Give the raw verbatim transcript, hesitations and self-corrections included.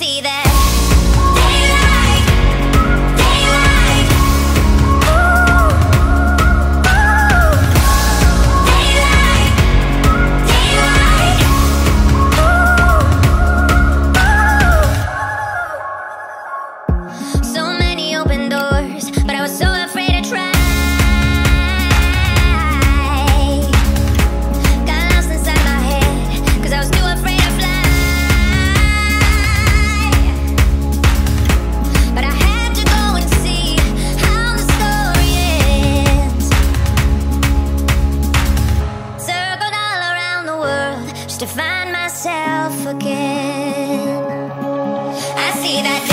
see that daylight, daylight. Ooh, ooh. Daylight, daylight. Ooh, ooh. So many open doors, but I was so afraid to try. Got lost inside my head, 'cause I was too afraid to fly. But I had to go and see how the story ends. Circled all around the world just to find myself again. I see that